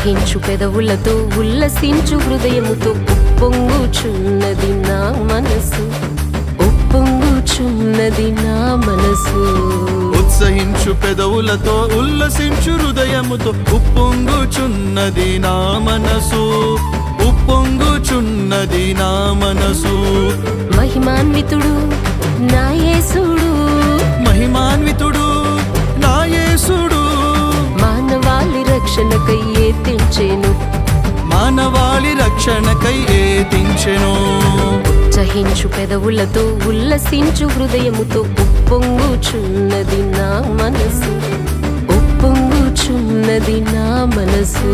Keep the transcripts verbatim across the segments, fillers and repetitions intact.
ఉత్సహించు పెదవులతో ఉల్లసించు హృదయముతో ఉప్పొంగుచున్నది నా మనసు, ఉప్పొంగుచున్నది నా మనసు. ఉత్సహించు పెదవులతో ఉల్లసించు హృదయముతో ఉప్పొంగుచున్నది నా మనసు, ఉప్పొంగుచున్నది నా మనసు. మహిమాన్వితుడు నా యేసుడు, మహిమాన్వితుడు నా యేసుడు, మానవాళి రక్షణకై ఏతించెను, మానవాళి రక్షణకై ఏతించెను. ఉత్సహించు పెదవులతో ఉల్లసించు హృదయముతో ఉప్పొంగుచున్నది నా మనసు, ఉప్పొంగుచున్నది నా మనసు.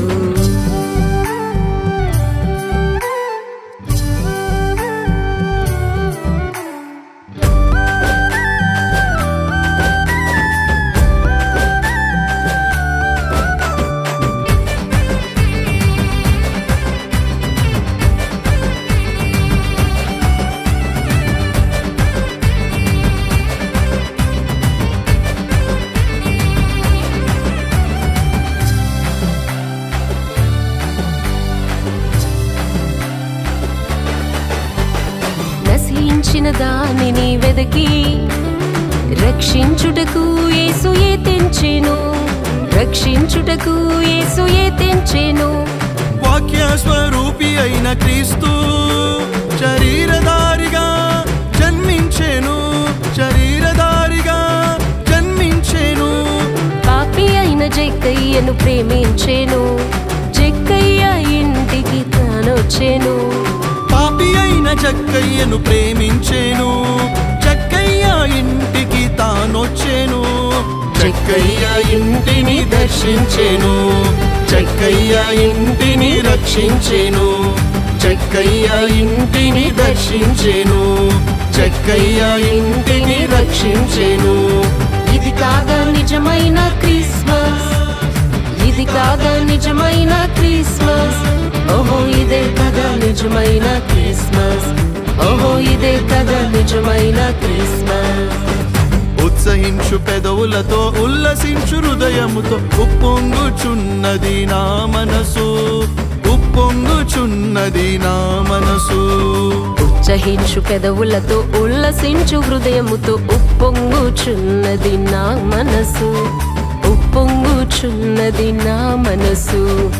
నశించిన దానిని వెదకి రక్షించుటకు యేసుయే తెంచెను, రక్షించుటకు యేసుయే తెంచెను. వాక్య స్వరూపి అయిన క్రీస్తు శరీరధారిగా జన్మించెను, శరీరధారిగా జన్మించెను. పాపి అయిన జక్కయ్యను ప్రేమించెను, జక్కయ్య ఇంటికి తానొచ్చెను. పాపి అయిన జక్కయ్యను ప్రేమించెను, జక్కయ్య ఇంటికి తానొచ్చెను. జక్కయ్య ఇంటిని దర్శించెను, జక్కయ్య ఇంటిని రక్షించెను. జక్కయ్య ఇంటిని దర్శించెను, జక్కయ్య ఇంటిని రక్షించెను. ఇది కాగా నిజమైన క్రిస్మస్, ఇది కాగా నిజమైన క్రిస్మస్, ఓహో ఇదే కదా నిజమైన క్రిస్మస్, ఓహో ఇదే కదా నిజమైన క్రిస్మస్. ఉత్సహించు పెదవులతో ఉల్లసించు హృదయముతో ఉప్పొంగుచున్నది నా మనసు, ఉప్పొంగుచున్నది నా మనసు. ఉత్సహించు పెదవులతో ఉల్లసించు హృదయముతో ఉప్పొంగుచున్నది నా మనసు, ఉప్పొంగుచున్నది నా మనసు.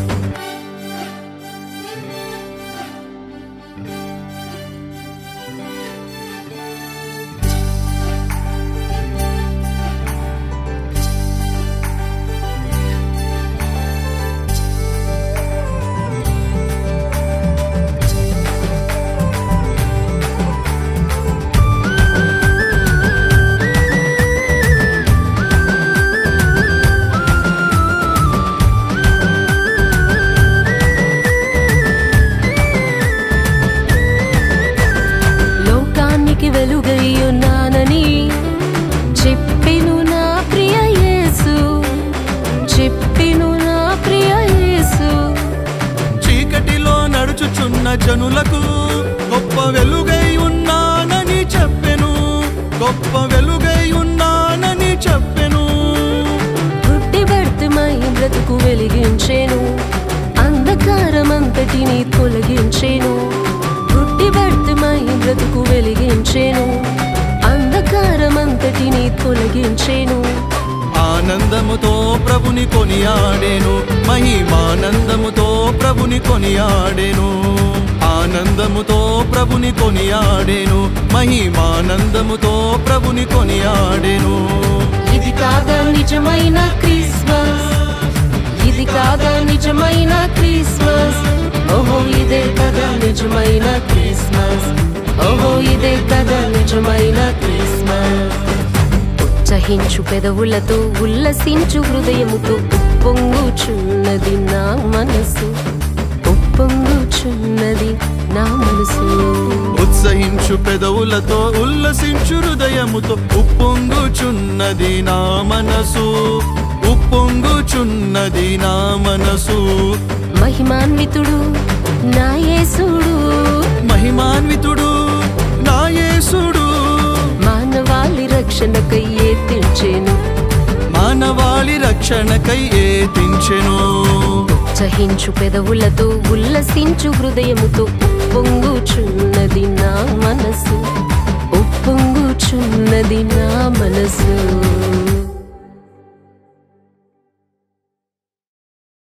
వెలుగయ్యున్నానని చెప్పెను నా ప్రియ యేసు, చెప్పెను నా ప్రియ యేసు. చీకటిలో నడుచుచున్న జనులకు గొప్ప వెలుగై ఉన్నానని చెప్పెను, గొప్ప వెలుగై ఉన్నానని చెప్పెను. పుట్టి భర్తమై బ్రతుకు వెలిగించెను, అంధకారమంతటిని తొలగించెను. పుట్టి భర్తమై బ్రతుకు వెలిగించెను, అంధకారమంతటిని తొలగించెను. ఆనందముతో ప్రభుని కొనియాడెను, మహిమానందముతో ప్రభుని కొనియాడెను. ఆనందముతో ప్రభుని కొనియాడెను, మహిమానందముతో ప్రభుని కొనియాడెను. ఇది కాగా నిజమైన క్రిస్మస్, ఇది కాగా నిజమైన క్రిస్మస్, ఓహో ఇదే కదా నిజమైన క్రిస్మస్, ఓహో ఇదే కదా నిజమైన క్రిస్మస్. ఉత్సహించు పెదవులతో ఉల్లసించు హృదయముతో ఉప్పొంగుచున్నది నా మనసు, ఉప్పొంగుచున్నది నా మనసు. ఉత్సహించు పెదవులతో ఉల్లసించు హృదయముతో ఉప్పొంగుచున్నది నా మనసు, ఉప్పొంగుచున్నది నా మనసు. మహిమాన్వితుడు నా యేసుడు, మహిమాన్వితుడు నా యేసుడు, మానవాళి రక్షణకై ఏతించెను, మానవాళి రక్షణకై ఏతించెను. ప్రోత్సహించు పెదవులతో ఉల్లసించు హృదయముతో ఉప్పొంగుచున్నది నా మనసు, ఉప్పొంగుచున్నది నా మనసు.